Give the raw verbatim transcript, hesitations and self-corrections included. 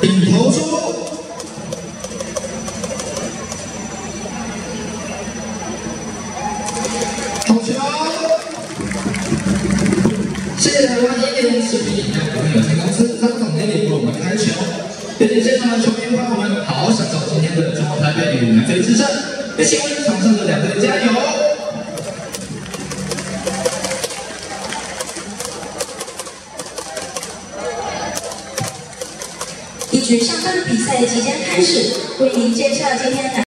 顶头猪。好球！谢谢台湾一年食品饮料股份有限公司张总经理为我们开球。谢谢现场的球迷朋友们，好好享受今天的中国台北与南非之战，也请为场上的两队加油！ 一局上半比赛即将开始，为您介绍今天的。